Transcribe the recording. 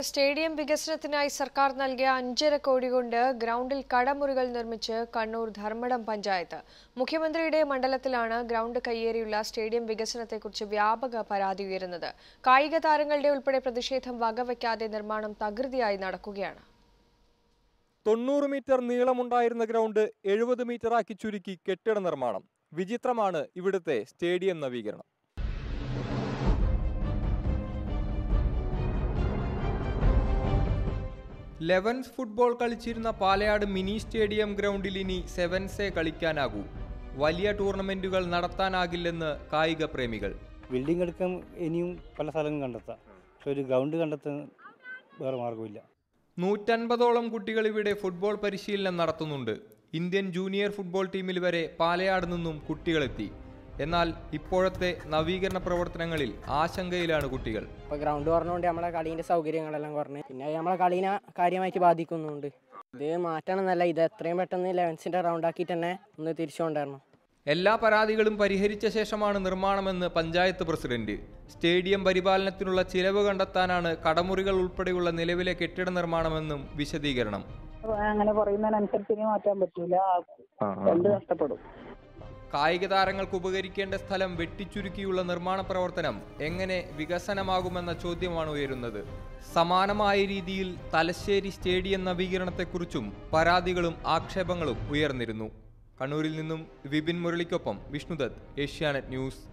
Stadium വികസനത്തിനായി സർക്കാർ നൽകിയ 5.5 കോടി കൊണ്ട് ഗ്രൗണ്ടിൽ കടമുറികൾ നിർമ്മിച്ച് കണ്ണൂർ ധർമ്മടം പഞ്ചായത്ത്. മുഖ്യമന്ത്രിയുടെ മണ്ഡലത്തിലാണ് ഗ്രൗണ്ട് കയ്യേറിയുള്ള സ്റ്റേഡിയം വികസനത്തെക്കുറിച്ച് വ്യാപക പരാതി ഉയരുന്നത്. കായിക താരങ്ങളുടെ ഉൾപ്പെടെ പ്രതിഷേധം വകവയ്ക്കാതെ നിർമ്മാണം തകൃതിയായി നടക്കുകയാണ്. 90 മീറ്റർ നീളമുണ്ടായിരുന്ന ഗ്രൗണ്ട് 70 മീറ്ററാക്കി ചുരുക്കി കെട്ടിട നിർമ്മാണം. വിചിത്രമാണ് ഇവിടുത്തെ സ്റ്റേഡിയം നവീകരണം. ലെവൻസ് ഫുട്ബോൾ കളിച്ചിരുന്ന പാലയാട് മിനി സ്റ്റേഡിയം ഗ്രൗണ്ടിൽ ഇനി സെവൻസേ കളിക്കാനാകൂ. വലിയ ടൂർണമെന്റുകൾ നടത്താനാകില്ലെന്ന് കായിക പ്രേമികൾ. ബിൽഡിംഗ് എടുക്കാൻ ഇനിയും പല സ്ഥലങ്ങളും കണ്ടെത്താം, പക്ഷെ ഒരു ഗ്രൗണ്ട് കണ്ടെത്താൻ വേറെ മാർഗമില്ല. 150ഓളം കുട്ടികൾ ഇവിടെ ഫുട്ബോൾ പരിശീലനം നടത്തുന്നുണ്ട്. ഇന്ത്യൻ ജൂനിയർ ഫുട്ബോൾ ടീമിൽ വരെ പാലയാട് നിന്നും കുട്ടികളെത്തി. എന്നാൽ ഇപ്പോഴത്തെ നവീകരണ പ്രവർത്തനങ്ങളിൽ ആശങ്കയിലാണ് കുട്ടികൾ. ഇപ്പോൾ ഗ്രൗണ്ട് പറഞ്ഞുകൊണ്ട് നമ്മളെ കളീൻ്റെ സൗകര്യങ്ങളെല്ലാം കുറഞ്ഞ്, പിന്നെ നമ്മളെ കളീനെ കാര്യമായിട്ട് ബാധിക്കുന്നുണ്ട്. ഇത് മാറ്റണമെന്നല്ല, ഇത് എത്രയും പെട്ടെന്ന് ലെവൻസിൻ്റെ റൗണ്ടാക്കി തന്നെ ഒന്ന് തിരിച്ചുകൊണ്ടിരണം. എല്ലാ പരാതികളും പരിഹരിച്ച ശേഷമാണ് നിർമ്മാണമെന്ന് പഞ്ചായത്ത് പ്രസിഡന്റ്. സ്റ്റേഡിയം പരിപാലനത്തിനുള്ള ചിലവ് കണ്ടെത്താനാണ് കടമുറികൾ ഉൾപ്പെടെയുള്ള നിലവിലെ കെട്ടിട നിർമ്മാണമെന്നും വിശദീകരണം. അങ്ങനെ പറയുന്നതിനനുസരിച്ച് മാറ്റാൻ പറ്റില്ല, രണ്ട് നഷ്ടപ്പെടും. കായിക താരങ്ങൾക്ക് ഉപകരിക്കേണ്ട സ്ഥലം വെട്ടിച്ചുരുക്കിയുള്ള നിർമ്മാണ പ്രവർത്തനം എങ്ങനെ വികസനമാകുമെന്ന ചോദ്യമാണ് ഉയരുന്നത്. സമാനമായ രീതിയിൽ തലശ്ശേരി സ്റ്റേഡിയം നവീകരണത്തെക്കുറിച്ചും പരാതികളും ആക്ഷേപങ്ങളും ഉയർന്നിരുന്നു. കണ്ണൂരിൽ നിന്നും വിപിൻ മുരളിക്കൊപ്പം വിഷ്ണുദത്ത്, ഏഷ്യാനെറ്റ് ന്യൂസ്.